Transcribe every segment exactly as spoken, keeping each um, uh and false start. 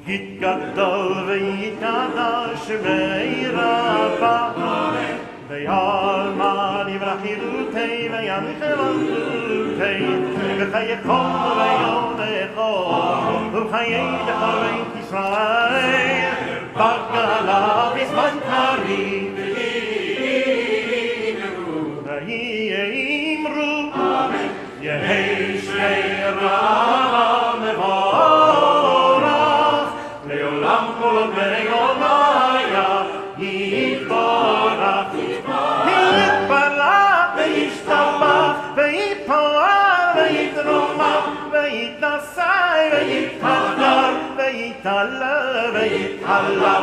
יתגדל ויתקדש וירבא ויעלמא יברח חירותי וינחם על חירותי וחייכם ויונכם וחיי בכל בית ישראל בגלה בזמן קריב ויאמרו יהי שרה מבורך לעולם כל ויומיה יתברך יתברך וישתבח ויתפאר ויתרומם ויתנשא ויתהדר ויתעלה ויתהלל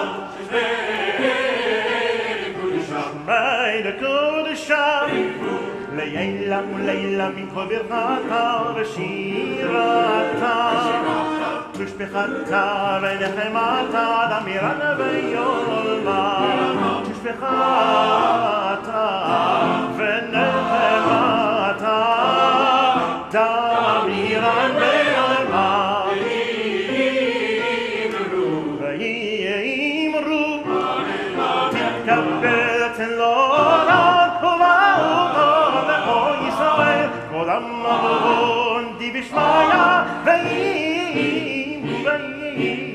שמי לקודשם לילה ולילה מכל ברכתה ושירתה משפחתה ונחמתה דמירן ויולמה משפחתה ונחמתה דמירן ויולמה ויאמרו תתקבל תלורן ובאותו לכל ישראל קודם אבון די בשמיה ואם ואם